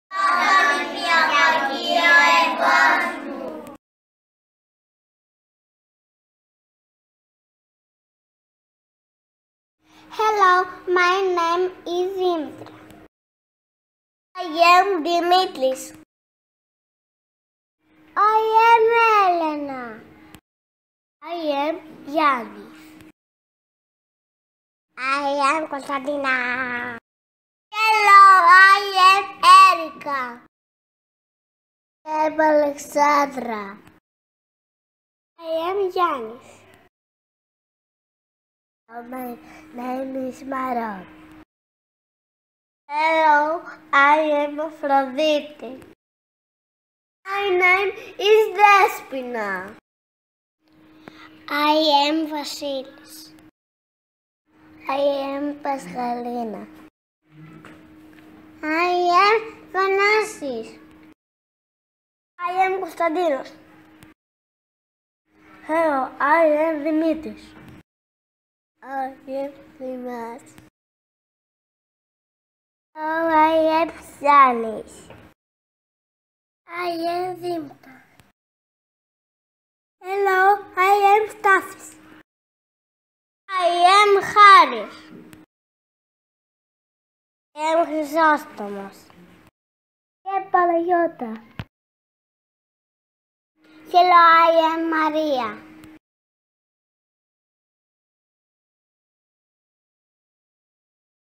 Hello, my name is Indra. I am Dimitris. I am Elena. I am Yannis. I am Konstantina. Hello, I am Erika. I am Alexandra. I am Yannis. My name is Maron. Hello, I am Aphrodite. My name is Despina. I am Vasilis. I am Pascalina. I am Thanasis. I am Konstantinos. Hello, I am Dimitris. I am Dimas. Oh, I am Yanis. I am Dimta. Hello, I am Stathis. I am Haris. I am Chrysostomos. I am Panagiotta. Hello, I am Maria.